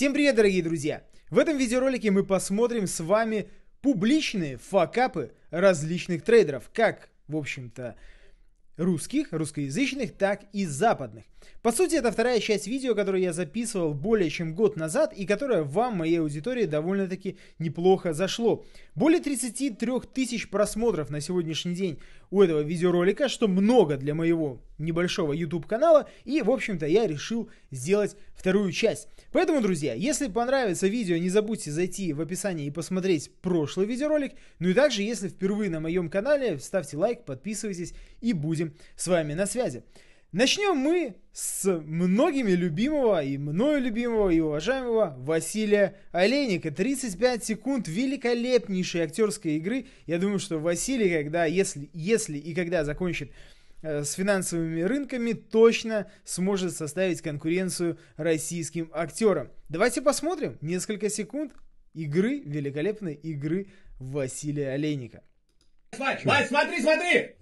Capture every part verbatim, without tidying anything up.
Всем привет, дорогие друзья! В этом видеоролике мы посмотрим с вами публичные факапы различных трейдеров, как, в общем-то, русских, русскоязычных, так и западных. По сути, это вторая часть видео, которую я записывал более чем год назад и которое вам, моей аудитории, довольно-таки неплохо зашло. Более тридцати трёх тысяч просмотров на сегодняшний день у этого видеоролика, что много для моего небольшого YouTube канала, и, в общем-то, я решил сделать вторую часть. Поэтому, друзья, если понравится видео, не забудьте зайти в описание и посмотреть прошлый видеоролик. Ну и также, если впервые на моем канале, ставьте лайк, подписывайтесь и будем с вами на связи. Начнем мы с многими любимого и мною любимого и уважаемого Василия Олейника. тридцать пять секунд великолепнейшей актерской игры. Я думаю, что Василий, когда, если, если и когда закончит э, с финансовыми рынками, точно сможет составить конкуренцию российским актерам. Давайте посмотрим несколько секунд игры, великолепной игры Василия Олейника. Вась, Вась, смотри, смотри!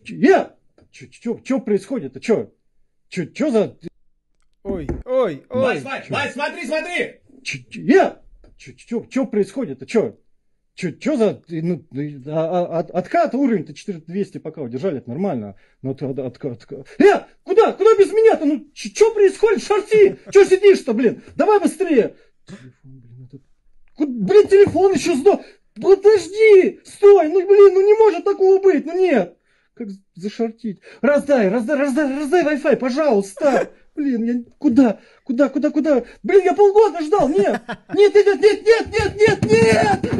Я! Что происходит-то? Что? Что за... Ой, ой, ой. Вась, Вась, Вась, смотри, смотри! Я! Что происходит-то? Что? Что за... Ну, от, откат уровень-то четыре тысячи двести пока удержали, это нормально. Но от, от, от, Я! Куда? Куда без меня-то? Ну, что происходит? Шорти! Что сидишь-то, блин? Давай быстрее! Телефон, блин, этот... Блин, телефон еще сдох! Подожди! Стой! Ну, блин, ну не может такого быть! Ну нет! Как зашортить? Раздай, раздай, раздай, раздай Wi-Fi, пожалуйста! Блин, я куда? Куда, куда, куда? Блин, я полгода ждал! Нет! Нет, нет, нет, нет, нет, нет, нет,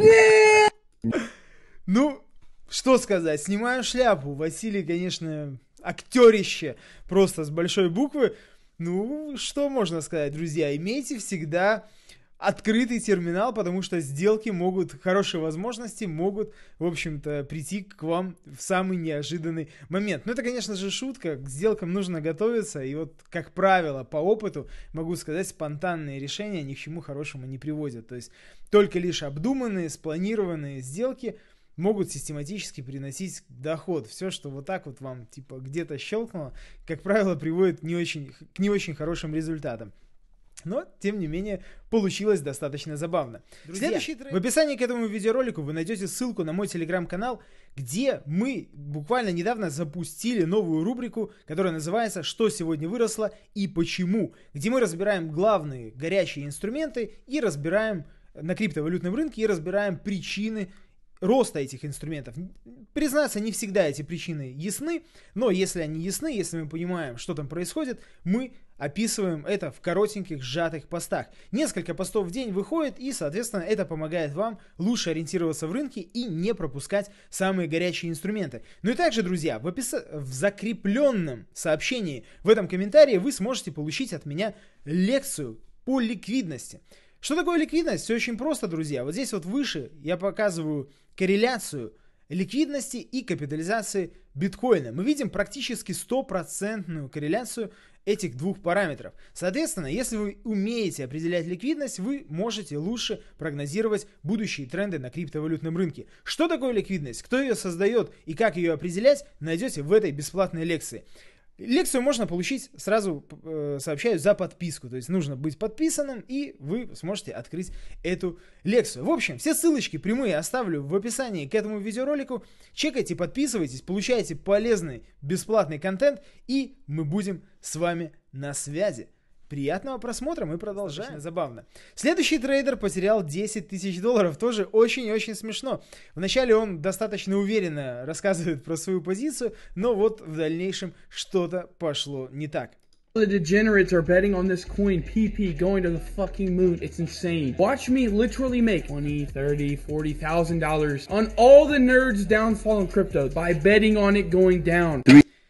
нет! Ну, что сказать, снимаю шляпу. Василий, конечно, актерище, просто с большой буквы. Ну, что можно сказать, друзья? Имейте всегда открытый терминал, потому что сделки могут, хорошие возможности могут, в общем-то, прийти к вам в самый неожиданный момент. Но это, конечно же, шутка, к сделкам нужно готовиться, и вот, как правило, по опыту могу сказать, спонтанные решения ни к чему хорошему не приводят. То есть только лишь обдуманные, спланированные сделки могут систематически приносить доход. Все, что вот так вот вам типа где-то щелкнуло, как правило, приводит не очень, к не очень хорошим результатам. Но, тем не менее, получилось достаточно забавно. Друзья, Следующий трек... в описании к этому видеоролику вы найдете ссылку на мой телеграм-канал, где мы буквально недавно запустили новую рубрику, которая называется «Что сегодня выросло и почему?», где мы разбираем главные горячие инструменты и разбираем на криптовалютном рынке и разбираем причины роста этих инструментов. Признаться, не всегда эти причины ясны, но если они ясны, если мы понимаем, что там происходит, мы описываем это в коротеньких, сжатых постах. Несколько постов в день выходит, и, соответственно, это помогает вам лучше ориентироваться в рынке и не пропускать самые горячие инструменты. Ну и также, друзья, в, опис... в закрепленном сообщении в этом комментарии вы сможете получить от меня лекцию по ликвидности. Что такое ликвидность? Все очень просто, друзья. Вот здесь вот выше я показываю корреляцию ликвидности и капитализации биткоина. Мы видим практически стопроцентную корреляцию этих двух параметров. Соответственно, если вы умеете определять ликвидность, вы можете лучше прогнозировать будущие тренды на криптовалютном рынке. Что такое ликвидность? Кто ее создает и как ее определять, найдете в этой бесплатной лекции. Лекцию можно получить, сразу э, сообщаю, за подписку. То есть нужно быть подписанным, и вы сможете открыть эту лекцию. В общем, все ссылочки прямые оставлю в описании к этому видеоролику. Чекайте, подписывайтесь, получайте полезный бесплатный контент, и мы будем с вами на связи. Приятного просмотра, мы продолжаем. Достаточно забавно. Следующий трейдер потерял десять тысяч долларов, тоже очень-очень смешно. Вначале он достаточно уверенно рассказывает про свою позицию, но вот в дальнейшем что-то пошло не так. The degenerates are betting on this coin P P going to the fucking moon. It's insane. Watch me literally make twenty, thirty, forty thousand dollars on all the nerds downfall in crypto by betting on it going down.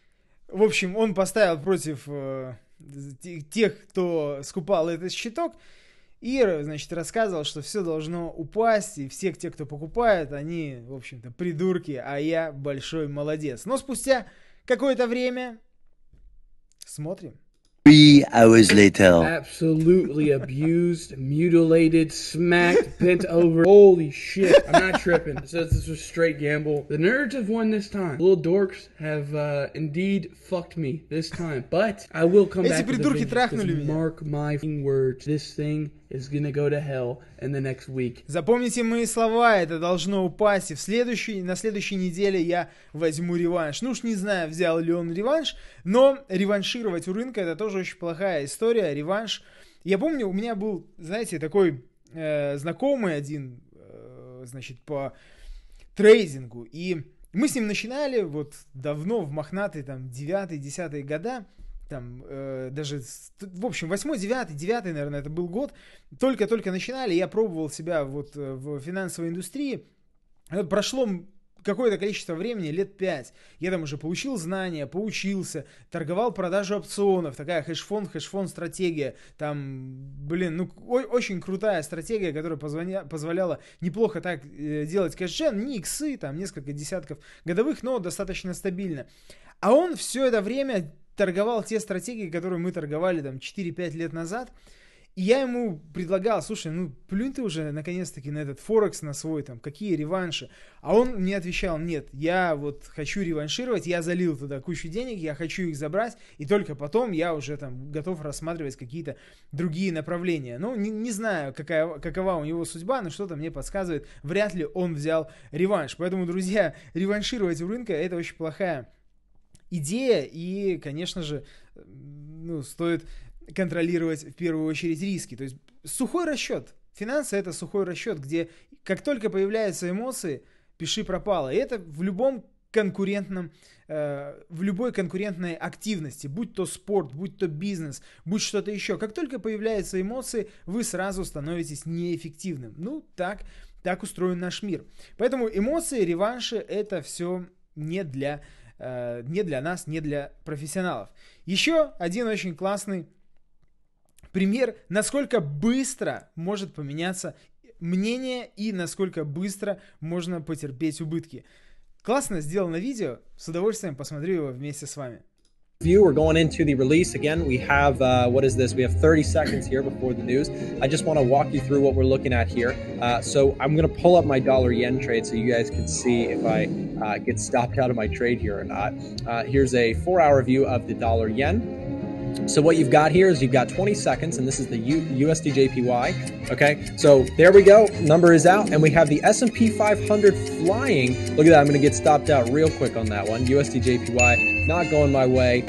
В общем, он поставил против э, тех, кто скупал этот щиток, и, значит, рассказывал, что все должно упасть, и все те, кто покупает, они, в общем-то, придурки, а я большой молодец. Но спустя какое-то время смотрим. Three hours later. Absolutely abused, mutilated, smacked, bent over. Holy shit. I'm not tripping. It says this was straight gamble. The nerds have won this time. Little dorks have uh, indeed fucked me this time. But I will come back to the video. Mark my words. This thing is gonna go to hell in the next week. Запомните мои слова, это должно упасть, и в следующей, на следующей неделе я возьму реванш. Ну уж не знаю, взял ли он реванш, но реваншировать у рынка это тоже очень плохая история, реванш. Я помню, у меня был, знаете, такой э, знакомый один, э, значит, по трейдингу, и мы с ним начинали вот давно, в мохнатые там девятые-десятые года, там э, даже, в общем, восьмой, девятый, девятый, наверное, это был год, только-только начинали, я пробовал себя вот в финансовой индустрии, прошло какое-то количество времени, лет пять, я там уже получил знания, поучился, торговал продажу опционов, такая хэш-фонд, хэш-фонд стратегия, там, блин, ну, о- очень крутая стратегия, которая позвоня- позволяла неплохо так э, делать кэш-джен, не иксы, там, несколько десятков годовых, но достаточно стабильно. А он все это время торговал те стратегии, которые мы торговали там четыре-пять лет назад, и я ему предлагал, слушай, ну плюнь ты уже наконец-таки на этот Форекс, на свой, там, какие реванши. А он мне отвечал, нет, я вот хочу реваншировать, я залил туда кучу денег, я хочу их забрать, и только потом я уже там готов рассматривать какие-то другие направления. Ну, не, не знаю, какая, какова у него судьба, но что-то мне подсказывает, вряд ли он взял реванш. Поэтому, друзья, реваншировать у рынка это очень плохая идея, и, конечно же, ну, стоит контролировать в первую очередь риски. То есть сухой расчет. Финансы — это сухой расчет, где как только появляются эмоции, пиши пропало. И это в любом конкурентном, э, в любой конкурентной активности, будь то спорт, будь то бизнес, будь что-то еще. Как только появляются эмоции, вы сразу становитесь неэффективным. Ну, так, так устроен наш мир. Поэтому эмоции, реванши — это все не для, э, не для нас, не для профессионалов. Еще один очень классный пример, насколько быстро может поменяться мнение и насколько быстро можно потерпеть убытки. Классно сделано видео, с удовольствием посмотрю его вместе с вами. We're going into the release again. We have uh, what is this? We have thirty seconds here before the news. I just want to walk you through what we're looking at here. Uh, so I'm going to pull up my dollar yen trade so you guys can see if I uh, get stopped out of my trade here or not. Uh, here's a four-hour view of the dollar yen. So what you've got here is you've got twenty seconds, and this is the U- USDJPY. Okay, so there we go. Number is out, and we have the S and P five hundred flying. Look at that. I'm going to get stopped out real quick on that one. USDJPY not going my way.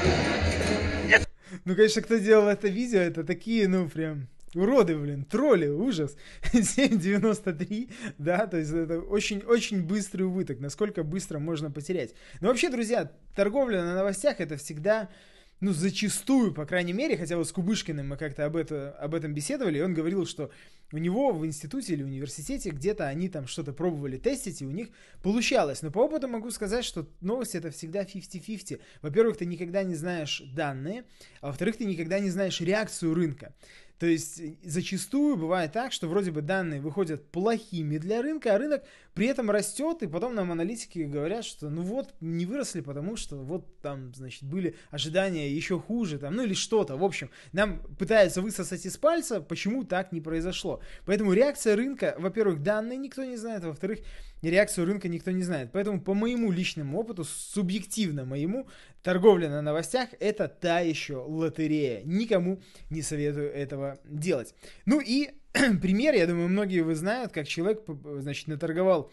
Ну, конечно, кто делал это видео, это такие, ну, прям уроды, блин, тролли, ужас. семь девяносто три, да, то есть это очень-очень быстрый убыток, насколько быстро можно потерять. Но вообще, друзья, торговля на новостях это всегда... Ну, зачастую, по крайней мере, хотя вот с Кубышкиным мы как-то об, это, об этом беседовали, и он говорил, что у него в институте или университете где-то они там что-то пробовали тестить, и у них получалось. Но по опыту могу сказать, что новости это всегда пятьдесят на пятьдесят. Во-первых, ты никогда не знаешь данные, а во-вторых, ты никогда не знаешь реакцию рынка. То есть зачастую бывает так, что вроде бы данные выходят плохими для рынка, а рынок при этом растет, и потом нам аналитики говорят, что ну вот не выросли, потому что вот там, значит, были ожидания еще хуже, там, ну или что-то. В общем, нам пытаются высосать из пальца, почему так не произошло. Поэтому реакция рынка, во-первых, данные никто не знает, а во-вторых, реакцию рынка никто не знает. Поэтому по моему личному опыту, субъективно моему, торговля на новостях это та еще лотерея. Никому не советую этого делать. Ну и пример, я думаю, многие вы знают, как человек, значит, наторговал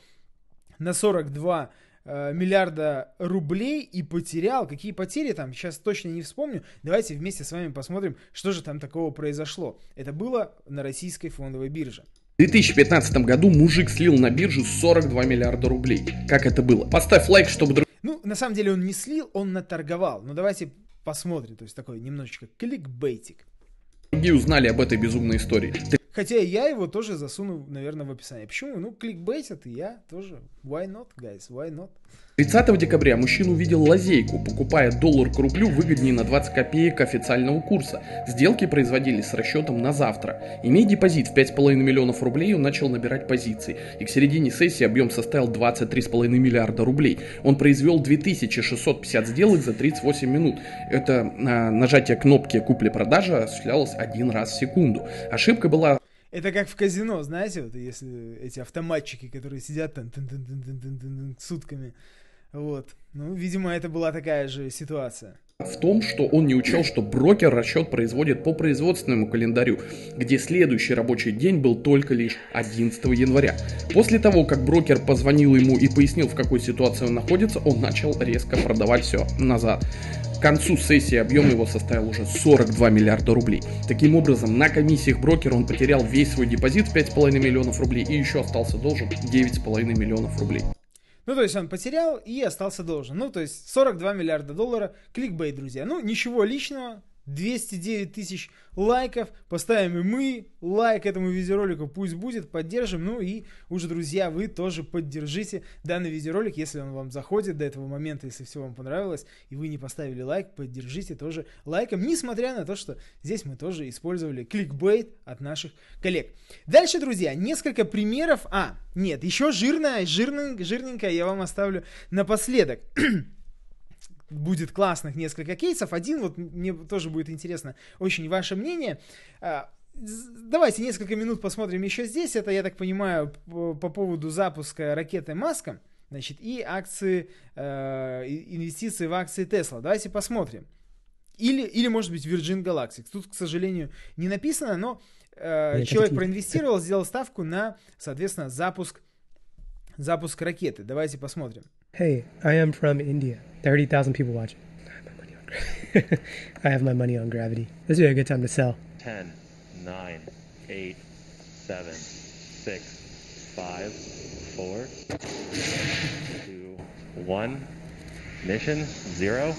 на сорок два э, миллиарда рублей и потерял. Какие потери там, сейчас точно не вспомню. Давайте вместе с вами посмотрим, что же там такого произошло. Это было на российской фондовой бирже. В две тысячи пятнадцатом году мужик слил на биржу сорок два миллиарда рублей. Как это было? Поставь лайк, чтобы... Ну, на самом деле он не слил, он наторговал. Ну, давайте посмотрим. То есть такой немножечко кликбейтик. Другие узнали об этой безумной истории. Хотя я его тоже засуну, наверное, в описание. Почему? Ну, кликбейтят, и я тоже. Why not, guys? Why not? тридцатого декабря мужчина увидел лазейку, покупая доллар к рублю выгоднее на двадцать копеек официального курса. Сделки производились с расчетом на завтра. Имея депозит в пять с половиной миллионов рублей, он начал набирать позиции. И к середине сессии объем составил двадцать три с половиной миллиарда рублей. Он произвел две тысячи шестьсот пятьдесят сделок за тридцать восемь минут. Это а, нажатие кнопки купли-продажи осуществлялось один раз в секунду. Ошибка была... Это как в казино, знаете, вот если эти автоматчики, которые сидят там сутками. Вот. Ну, видимо, это была такая же ситуация. в том, что он не учел, что брокер расчет производит по производственному календарю, где следующий рабочий день был только лишь одиннадцатого января. После того, как брокер позвонил ему и пояснил, в какой ситуации он находится, он начал резко продавать все назад. К концу сессии объем его составил уже сорок два миллиарда рублей. Таким образом, на комиссиях брокера он потерял весь свой депозит в пять с половиной миллионов рублей и еще остался должен девять с половиной миллионов рублей. Ну, то есть он потерял и остался должен. Ну, то есть сорок два миллиарда долларов. Кликбейт, друзья. Ну, ничего личного. двести девять тысяч лайков. Поставим и мы лайк этому видеоролику. Пусть будет. Поддержим. Ну и уже, друзья, вы тоже поддержите данный видеоролик, если он вам заходит до этого момента, если все вам понравилось, и вы не поставили лайк, поддержите тоже лайком. Несмотря на то, что здесь мы тоже использовали кликбейт от наших коллег. Дальше, друзья, несколько примеров. А, нет, еще жирная, жирненькая, жирненькая я вам оставлю напоследок. Будет классных несколько кейсов. Один, вот мне тоже будет интересно очень ваше мнение. Давайте несколько минут посмотрим еще здесь. Это, я так понимаю, по, по поводу запуска ракеты Маска, значит, и акции, э, инвестиции в акции Tesla. Давайте посмотрим. Или, или может быть, Virgin Galactic. Тут, к сожалению, не написано, но э, человек проинвестировал, сделал ставку на, соответственно, запуск, запуск ракеты. Давайте посмотрим. Hey, I am from India. thirty thousand people watching. I have my money on gravity. This would be a good time to sell. ten, nine, eight, seven, six, five, four, two, one. Mission zero.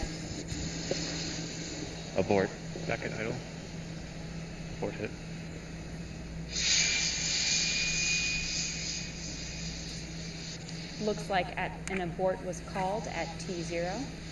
Abort. Back at idle. Abort hit. Looks like at, an abort was called at T zero.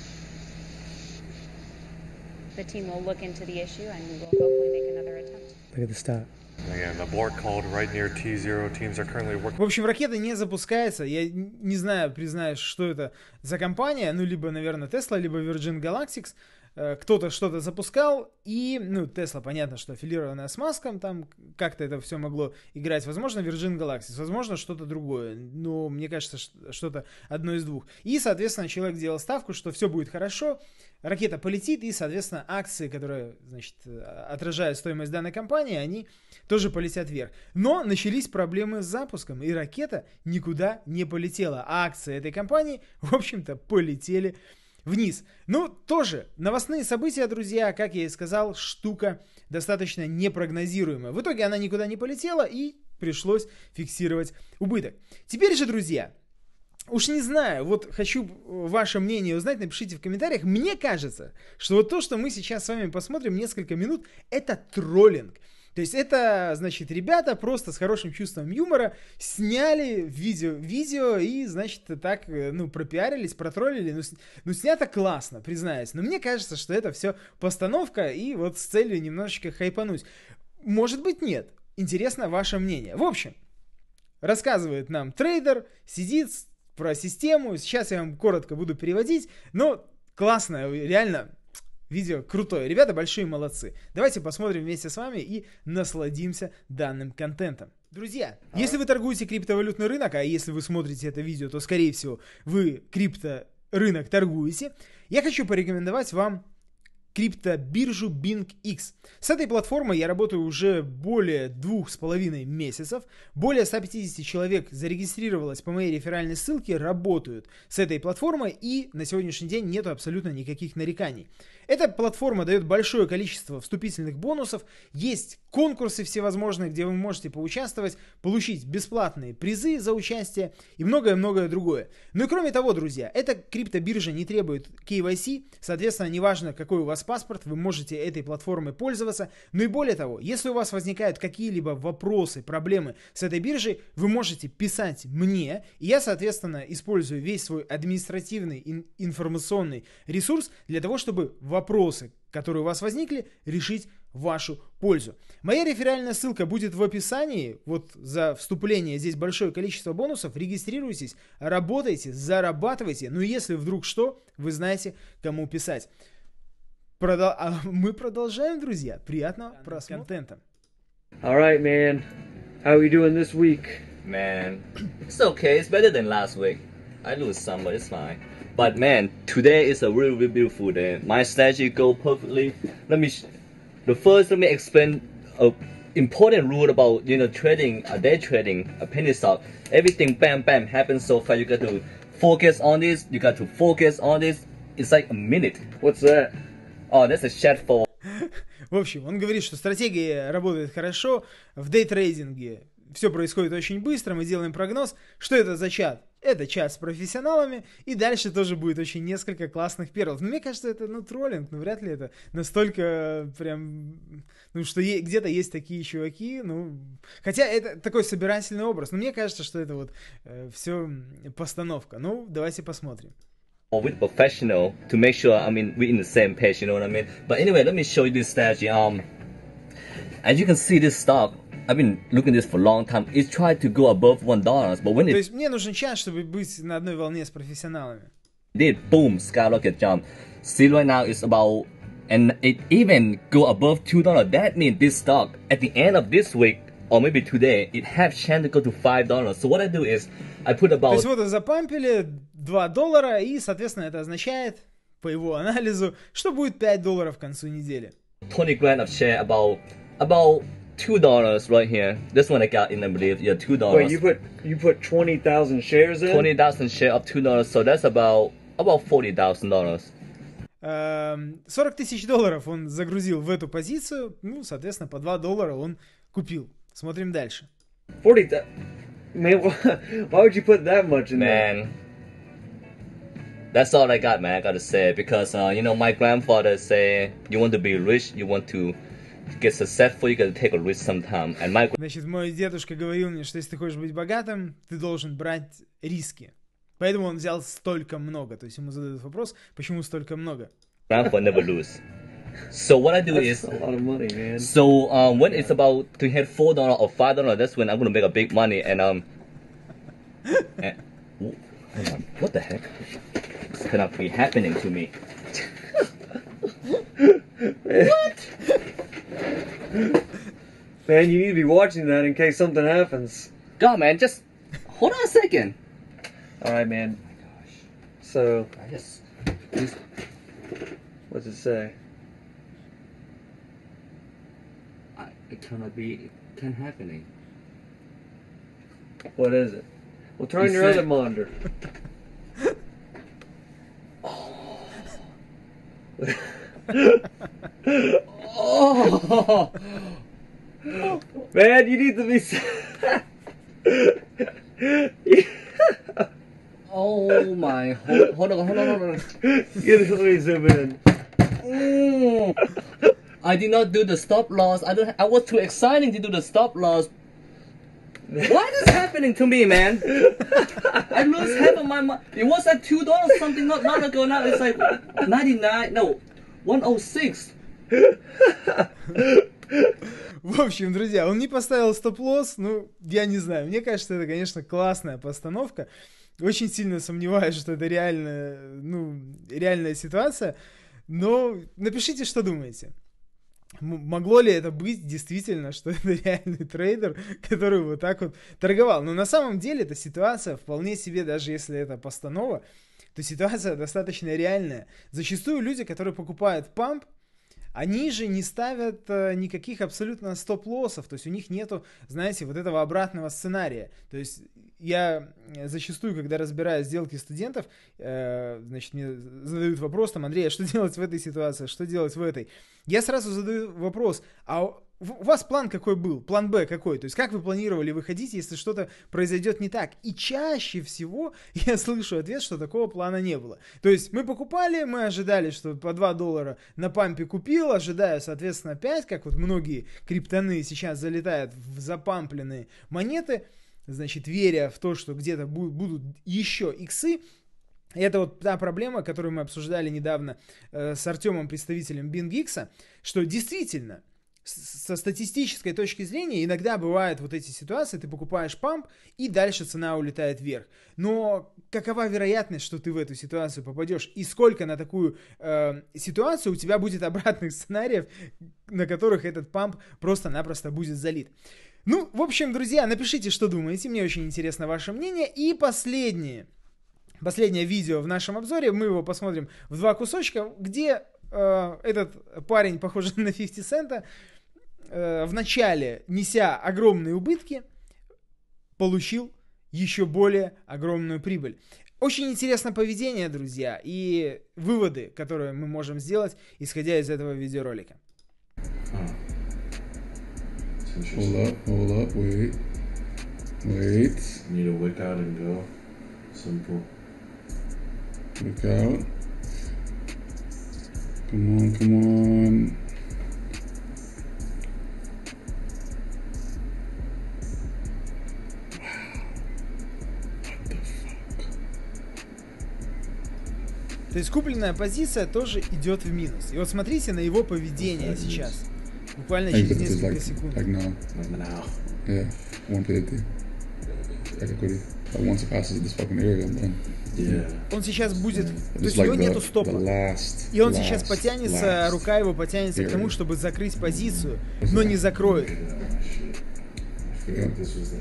The team will look into the issue and we will hopefully make another attempt. Look at the stop. Again, abort called right near T zero. Teams are currently working. В общем, ракета не запускается. Я не знаю, признаюсь, что это за компания. Ну, либо, наверное, Tesla, либо Virgin Galactic. Кто-то что-то запускал, и, ну, Tesla, понятно, что аффилированная с Маском, там как-то это все могло играть. Возможно, Virgin Galactic, возможно, что-то другое. Но мне кажется, что-то одно из двух. И, соответственно, человек делал ставку, что все будет хорошо, ракета полетит, и, соответственно, акции, которые, значит, отражают стоимость данной компании, они тоже полетят вверх. Но начались проблемы с запуском, и ракета никуда не полетела. А акции этой компании, в общем-то, полетели вниз. Ну, тоже новостные события, друзья, как я и сказал, штука достаточно непрогнозируемая. В итоге она никуда не полетела, и пришлось фиксировать убыток. Теперь же, друзья, уж не знаю, вот хочу ваше мнение узнать, напишите в комментариях. Мне кажется, что вот то, что мы сейчас с вами посмотрим несколько минут, это троллинг. То есть это, значит, ребята просто с хорошим чувством юмора сняли видео, видео и, значит, так, ну, пропиарились, протроллили. Ну, ну, снято классно, признаюсь. Но мне кажется, что это все постановка и вот с целью немножечко хайпануть. Может быть, нет. Интересно ваше мнение. В общем, рассказывает нам трейдер, сидит про систему. Сейчас я вам коротко буду переводить. Но классно, реально... Видео крутое. Ребята большие молодцы. Давайте посмотрим вместе с вами и насладимся данным контентом. Друзья, а если вы торгуете криптовалютный рынок, а если вы смотрите это видео, то, скорее всего, вы крипторынок торгуете, я хочу порекомендовать вам криптобиржу BingX. С этой платформой я работаю уже более двух с половиной месяцев. Более ста пятидесяти человек зарегистрировалось по моей реферальной ссылке, работают с этой платформой, и на сегодняшний день нету абсолютно никаких нареканий. Эта платформа дает большое количество вступительных бонусов, есть конкурсы всевозможные, где вы можете поучаствовать, получить бесплатные призы за участие и многое-многое другое. Ну и кроме того, друзья, эта криптобиржа не требует кей вай си, соответственно, неважно, какой у вас паспорт, вы можете этой платформой пользоваться. Ну и более того, если у вас возникают какие-либо вопросы, проблемы с этой биржей, вы можете писать мне, и я, соответственно, использую весь свой административный и информационный ресурс для того, чтобы вопросы, которые у вас возникли, решить в вашу пользу. Моя реферальная ссылка будет в описании. Вот за вступление здесь большое количество бонусов. Регистрируйтесь, работайте, зарабатывайте. Ну и если вдруг что, вы знаете, кому писать. Продол... А мы продолжаем, друзья. Приятного просмотра контента. All right, man. How are we doing this week? Man, it's okay. It's better than last week. I lose some, but it's fine. But man, today is a really, really beautiful day. My strategy go perfectly. Let me, sh- the first, let me explain a important rule about, you know, trading, a day trading, a penny stock. Everything bam, bam happens so fast. You got to focus on this. You got to focus on this. It's like a minute. What's that? Oh, that's a chat for. В общем, он говорит, что стратегия работает хорошо, в дейтрейдинге все происходит очень быстро, мы делаем прогноз. Что это за чат? Это чат с профессионалами, и дальше тоже будет очень несколько классных перлов. Но мне кажется, это, ну, троллинг, ну, вряд ли это настолько прям, ну, что е- где-то есть такие чуваки, ну, хотя это такой собирательный образ, но мне кажется, что это вот э, все постановка. Ну, давайте посмотрим. Or with professional to make sure, I mean, we're in the same page, you know what I mean? But anyway, let me show you this strategy. Um, as you can see, this stock, I've been looking at this for a long time. It's tried to go above one dollar, but when it... То есть мне нужен чат, чтобы быть на одной волне с профессионалами. did, boom, skyrocket jump. See right now it's about, and it even go above two dollars. That means this stock, at the end of this week, or maybe today, it have chance to go to five dollars. So what I do is, I put about... То есть вот запампили два доллара, и, соответственно, это означает, по его анализу, что будет пять долларов к концу недели. twenty grand of share, about, about two dollars right here. This one I got in, I believe, yeah, two dollars. Wait, you put you put twenty thousand shares in? twenty thousand share of two dollars, so that's about, about forty thousand dollars. сорок тысяч долларов он загрузил в эту позицию, ну, соответственно, по два доллара он купил. Смотрим дальше. forty thousand. Man, why would you put that much in there? Man, that's all I got, man. I gotta say, because uh, you know, my grandfather say, you want to be rich, you want to get successful, you gotta take a risk sometime. And my Значит, мой дедушка говорил мне, что если ты хочешь быть богатым, ты должен брать риски. Поэтому он взял столько много. То есть ему задают вопрос, почему столько много? grandfather never lose. So what I do That's is, a lot of money, man. so um, when it's about to hit four dollar or five dollar, that's when I'm gonna make a big money. And um, and, oh, hold on, what the heck? This cannot be happening to me. What? Man, you need to be watching that in case something happens. God, man, just hold on a second. All right, man. So, I just, what's it say? I, it cannot be, it can't happening. What is it? Well, turn You your said- other monitor. Oh, Man, you need to be. oh my, hold, hold on, hold on, hold on. Get, let me zoom in. Mm. I did not do the stop loss. I don't. I was too exciting to do the stop loss. Why is this happening to me, man? I lose half of my money. It was at two dollars something not long ago. Now it's like ninety nine. No, one oh six. В общем, друзья, он не поставил стоп-лосс, ну, я не знаю. Мне кажется, это, конечно, классная постановка. Очень сильно сомневаюсь, что это реальная, ну, реальная ситуация. Но напишите, что думаете. М- могло ли это быть действительно, что это реальный трейдер, который вот так вот торговал? Но на самом деле эта ситуация вполне себе, даже если это постанова, то ситуация достаточно реальная. Зачастую люди, которые покупают памп, они же не ставят э, никаких абсолютно стоп-лоссов, то есть у них нету, знаете, вот этого обратного сценария. То есть я зачастую, когда разбираю сделки студентов, э, значит, мне задают вопрос, там, Андрей, а что делать в этой ситуации, что делать в этой? Я сразу задаю вопрос, а у вас план какой был? План Б какой? То есть как вы планировали выходить, если что-то произойдет не так? И чаще всего я слышу ответ, что такого плана не было. То есть мы покупали, мы ожидали, что по два доллара на пампе купил, ожидая, соответственно, пять, как вот многие криптоны сейчас залетают в запампленные монеты, значит, веря в то, что где-то будут, будут еще иксы. И это вот та проблема, которую мы обсуждали недавно э, с Артемом, представителем BingX, что действительно со статистической точки зрения иногда бывают вот эти ситуации, ты покупаешь памп, и дальше цена улетает вверх. Но какова вероятность, что ты в эту ситуацию попадешь, и сколько на такую э, ситуацию у тебя будет обратных сценариев, на которых этот памп просто-напросто будет залит. Ну, в общем, друзья, напишите, что думаете, мне очень интересно ваше мнение. И последнее. последнее видео в нашем обзоре, мы его посмотрим в два кусочка, где э, этот парень, похожий на фифти цента, э, в начале, неся огромные убытки, получил еще более огромную прибыль. Очень интересное поведение, друзья, и выводы, которые мы можем сделать, исходя из этого видеоролика. Hold up, hold up, wait, wait. Need to wick out and go. Simple. Wick out. Come on, come on. То есть купленная позиция тоже идет в минус. И вот смотрите на его поведение сейчас. Буквально через несколько like, секунд. Like now. Now. Yeah, one fifty. Like equity. Like once it passes this fucking area, I'm done. Yeah. Он сейчас будет... Yeah. То есть like у него the, нету стопа. Last, и он last, сейчас потянется, last рука его потянется area. к тому, чтобы закрыть позицию, но не закроет. Yeah.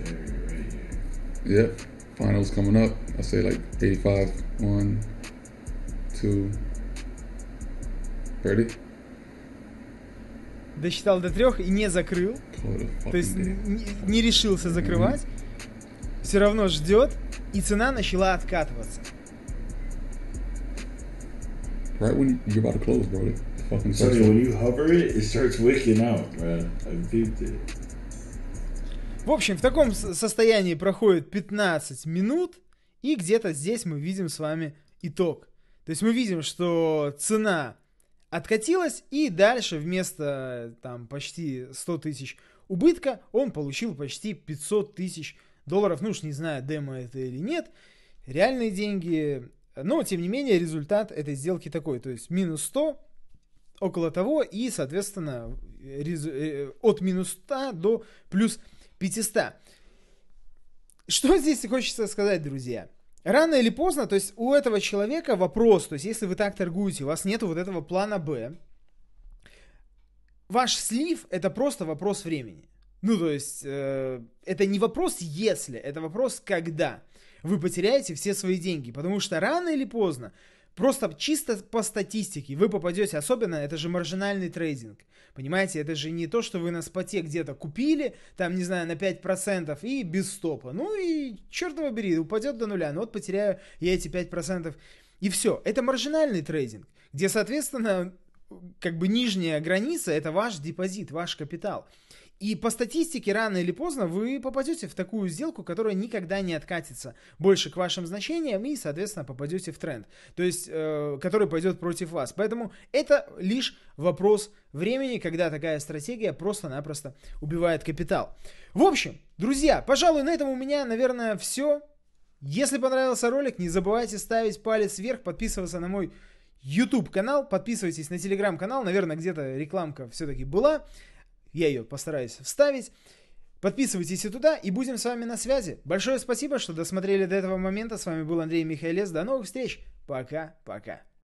Yep. Finals coming up. I say like eighty-five. One, two, thirty. Досчитал до трех и не закрыл. То есть не, не решился закрывать. Mm-hmm. Все равно ждет. И цена начала откатываться. Right when you're about to close, bro. The fucking so when you hover it, it starts wicking out, bro. I peeped it. В общем, в таком состоянии проходит пятнадцать минут. И где-то здесь мы видим с вами итог. То есть мы видим, что цена откатилась, и дальше вместо там почти сто тысяч убытка он получил почти пятьсот тысяч долларов. Ну уж не знаю, демо это или нет, реальные деньги. Но, тем не менее, результат этой сделки такой. То есть минус сто, около того, и, соответственно, резу... от минус ста до плюс пятьсот. Что здесь хочется сказать, друзья? Рано или поздно, то есть у этого человека вопрос, то есть если вы так торгуете, у вас нету вот этого плана Б, ваш слив это просто вопрос времени. Ну, то есть э, это не вопрос если, это вопрос когда вы потеряете все свои деньги, потому что рано или поздно, просто чисто по статистике вы попадете, особенно это же маржинальный трейдинг, понимаете, это же не то, что вы на споте где-то купили, там, не знаю, на пять процентов и без стопа, ну и черт его бери, упадет до нуля, ну вот потеряю я эти пять процентов и все, это маржинальный трейдинг, где, соответственно, как бы нижняя граница это ваш депозит, ваш капитал. И по статистике рано или поздно вы попадете в такую сделку, которая никогда не откатится больше к вашим значениям и, соответственно, попадете в тренд, то есть, э, который пойдет против вас. Поэтому это лишь вопрос времени, когда такая стратегия просто-напросто убивает капитал. В общем, друзья, пожалуй, на этом у меня, наверное, все. Если понравился ролик, не забывайте ставить палец вверх, подписываться на мой YouTube канал, подписывайтесь на Telegram канал, наверное, где-то рекламка все-таки была. Я ее постараюсь вставить. Подписывайтесь и туда, и будем с вами на связи. Большое спасибо, что досмотрели до этого момента. С вами был Андрей Михайлес. До новых встреч. Пока-пока.